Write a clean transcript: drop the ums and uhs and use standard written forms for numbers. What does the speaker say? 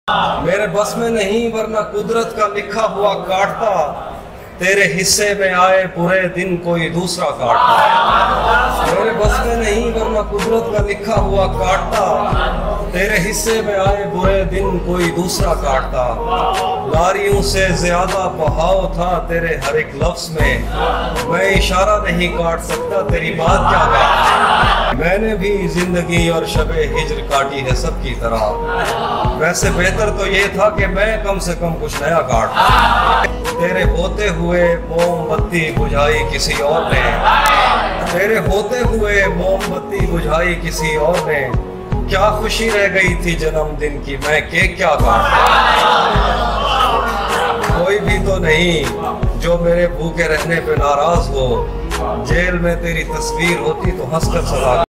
मेरे बस में नहीं वरना कुदरत का लिखा हुआ काटता, तेरे हिस्से में आए बुरे दिन कोई दूसरा काटता। मेरे बस में नहीं वरना कुदरत का लिखा हुआ काटता, तेरे हिस्से में आए बुरे दिन कोई दूसरा काटता। लारियों से ज्यादा बहाव था तेरे हर एक लफ्ज में, मैं इशारा नहीं काट सकता तेरी बात क्या काटता। मैंने भी जिंदगी और शबे हिज्र काटी है सबकी तरह, वैसे बेहतर तो ये था कि मैं कम से कम कुछ नया काटता। तेरे होते हुए मोमबत्ती बुझाई किसी और ने, तेरे होते हुए मोमबत्ती बुझाई किसी और ने। क्या खुशी रह गई थी जन्मदिन की, मैं केक क्या काटता। कोई भी तो नहीं जो मेरे भूखे रहने पे नाराज हो, जेल में तेरी तस्वीर होती तो हंसकर सलाह